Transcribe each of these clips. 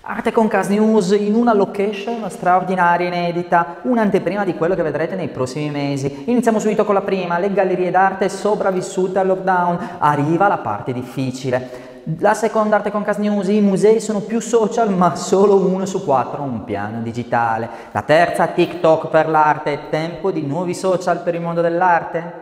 Arte Concast News in una location straordinaria e inedita, un'anteprima di quello che vedrete nei prossimi mesi. Iniziamo subito con la prima, le gallerie d'arte sopravvissute al lockdown, arriva la parte difficile. La seconda Arte Concast News, i musei sono più social ma solo 1 su 4 ha un piano digitale. La terza, TikTok per l'arte, tempo di nuovi social per il mondo dell'arte?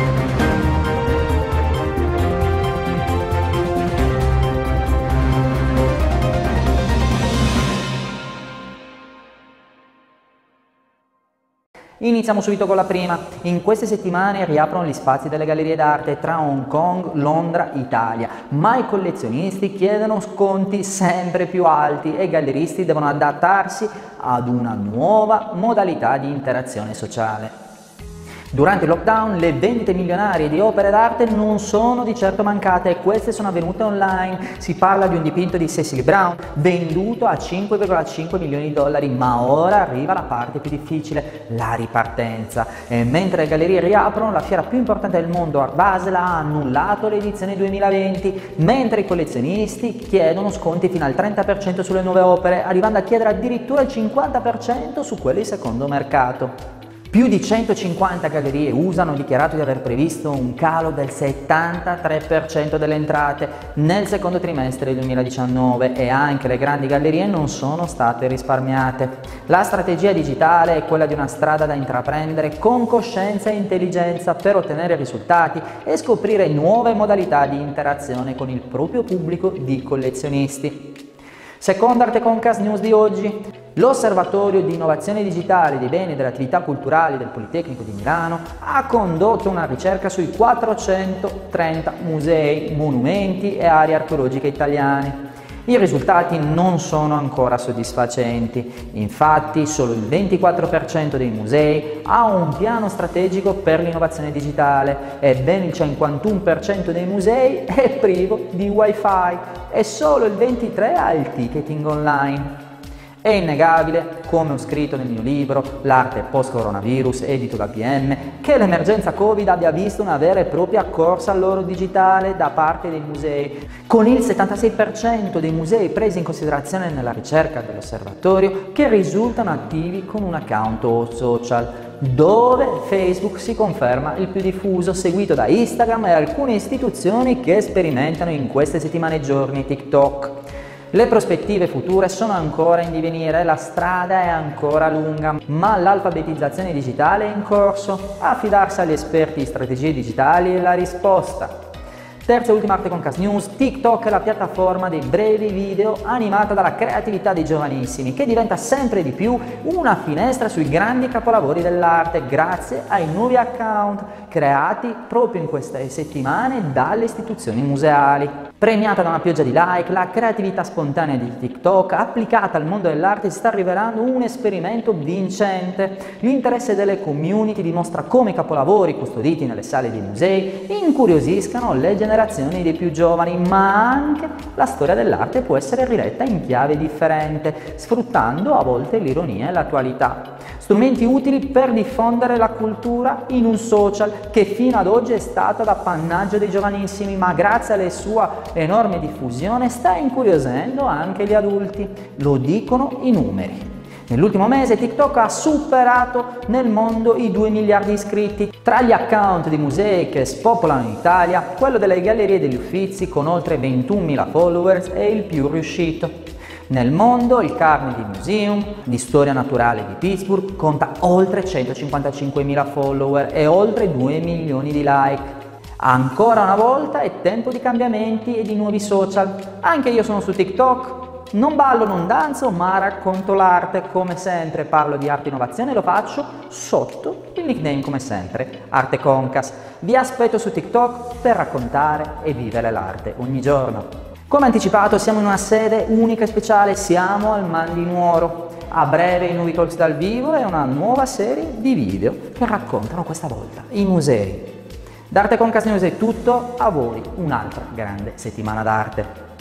Iniziamo subito con la prima. In queste settimane riaprono gli spazi delle gallerie d'arte tra Hong Kong, Londra, Italia, ma i collezionisti chiedono sconti sempre più alti e i galleristi devono adattarsi ad una nuova modalità di interazione sociale. Durante il lockdown le vendite milionarie di opere d'arte non sono di certo mancate e queste sono avvenute online. Si parla di un dipinto di Cecily Brown venduto a 5,5 milioni di dollari, ma ora arriva la parte più difficile, la ripartenza. E mentre le gallerie riaprono, la fiera più importante del mondo, Art Basel, ha annullato l'edizione 2020, mentre i collezionisti chiedono sconti fino al 30% sulle nuove opere, arrivando a chiedere addirittura il 50% su quelle di secondo mercato. Più di 150 gallerie USA hanno dichiarato di aver previsto un calo del 73% delle entrate nel secondo trimestre del 2019 e anche le grandi gallerie non sono state risparmiate. La strategia digitale è quella di una strada da intraprendere con coscienza e intelligenza per ottenere risultati e scoprire nuove modalità di interazione con il proprio pubblico di collezionisti. Seconda Arte Concast News di oggi. L'Osservatorio di Innovazione Digitale dei Beni e delle Attività Culturali del Politecnico di Milano ha condotto una ricerca sui 430 musei, monumenti e aree archeologiche italiane. I risultati non sono ancora soddisfacenti, infatti solo il 24% dei musei ha un piano strategico per l'innovazione digitale e ben il 51% dei musei è privo di wifi e solo il 23% ha il ticketing online. È innegabile, come ho scritto nel mio libro L'arte post-coronavirus, edito da PM, che l'emergenza Covid abbia visto una vera e propria corsa all'oro digitale da parte dei musei, con il 76% dei musei presi in considerazione nella ricerca dell'osservatorio che risultano attivi con un account social, dove Facebook si conferma il più diffuso, seguito da Instagram e alcune istituzioni che sperimentano in queste settimane e giorni TikTok. Le prospettive future sono ancora in divenire, la strada è ancora lunga, ma l'alfabetizzazione digitale è in corso. Affidarsi agli esperti di strategie digitali è la risposta. Terza e ultima Arte Concast News, TikTok è la piattaforma dei brevi video animata dalla creatività dei giovanissimi, che diventa sempre di più una finestra sui grandi capolavori dell'arte grazie ai nuovi account creati proprio in queste settimane dalle istituzioni museali. Premiata da una pioggia di like, la creatività spontanea di TikTok applicata al mondo dell'arte si sta rivelando un esperimento vincente. L'interesse delle community dimostra come i capolavori custoditi nelle sale dei musei incuriosiscano le generazioni dei più giovani, ma anche la storia dell'arte può essere riletta in chiave differente, sfruttando a volte l'ironia e l'attualità. Strumenti utili per diffondere la cultura in un social che fino ad oggi è stato d'appannaggio dei giovanissimi, ma grazie alla sua enorme diffusione sta incuriosendo anche gli adulti. Lo dicono i numeri. Nell'ultimo mese TikTok ha superato nel mondo i 2 miliardi di iscritti. Tra gli account di musei che spopolano in Italia, quello delle Gallerie degli Uffizi con oltre 21.000 followers è il più riuscito. Nel mondo il Carnegie Museum di Storia Naturale di Pittsburgh conta oltre 155.000 follower e oltre 2 milioni di like. Ancora una volta è tempo di cambiamenti e di nuovi social. Anche io sono su TikTok. Non ballo, non danzo, ma racconto l'arte. Come sempre parlo di arte e innovazione e lo faccio sotto il nickname, come sempre, Arte Concast. Vi aspetto su TikTok per raccontare e vivere l'arte ogni giorno. Come anticipato siamo in una sede unica e speciale, siamo al Man di Nuoro. A breve i nuovi talks dal vivo e una nuova serie di video che raccontano questa volta i musei. Da Arte Concast News è tutto, a voi un'altra grande settimana d'arte.